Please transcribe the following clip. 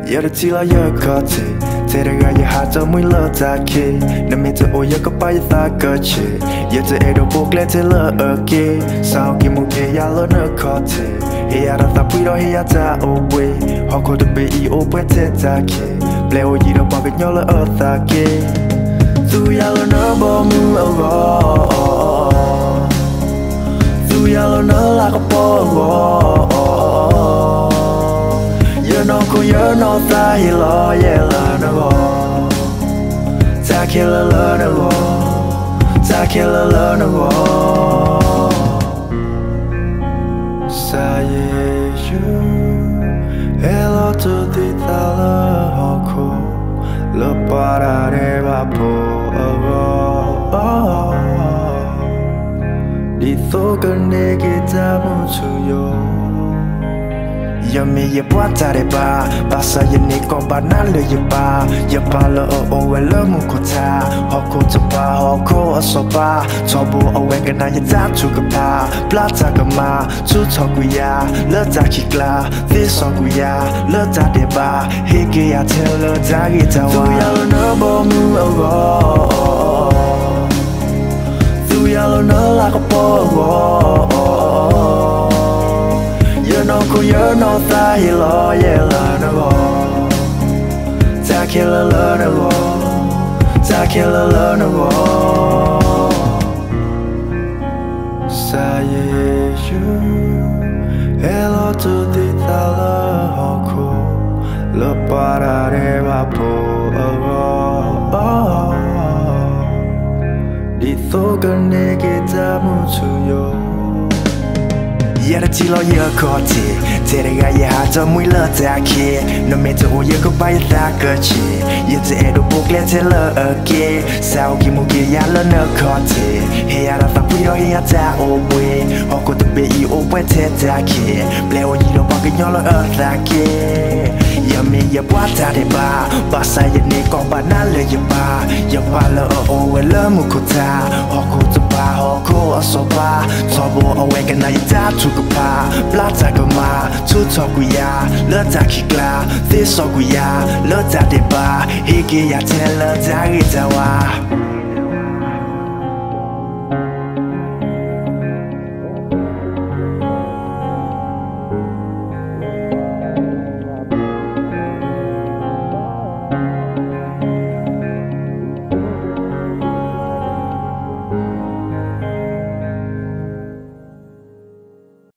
Yada tila ya kati Terega ya hata mui la taki Na mita o ya kapaya ta kachi Yata edo bokle te la ake Sao ki muke ya la na kati He ara ta puiro he ata owe Hoko te be I o pwe te taki Ple o yira baka nyola o taki Tu ya la na bo mu o Tu ya la na la ka po no ko yo no ta hi lo ye la no go ta ke la la no go ta ke la la no go sa ye ju hello to the tala hoko lo para re va po di to ka ne ke ta mu chu yo Yummy, you bought a bar, Bassa, you nick on banana, you bar, your palo, oh, well, Mukota, Hoko to bar, Hoko, a soba, Tobo, a wagon, and your dad took a pa, Platagama, Tutoguya, Lataki gla, this oguya, Lata de bar, Higgy, I tell her, Dagita, Thuyalo no bomu, Thuyalo no like a bow. No ko yo no ta hi lo ye la no go ta ke la la no go ta ke la la no go sa ye ju hello to the tala hoko lo para re va po di to ka ne ke ta mu chu yo Yada tilo ya koti Terega ya hata mui la taki No meta o ya kapaya ta kachi Yata edo bokle te la ake Sao ki muke ya la na koti He ara ta puyo he ata owe Hoko te be I owe te taki Ple o yiro baka nyola atake Yami ya buata de ba Basa ya ne komba na le ya ba Ya pala o owe la mukota Hoko te ba hoko asoba Tobo owe ka na ya tatu pa plata gama tu toguya le takikla this oguya le tadeba hige ya tela dagitawa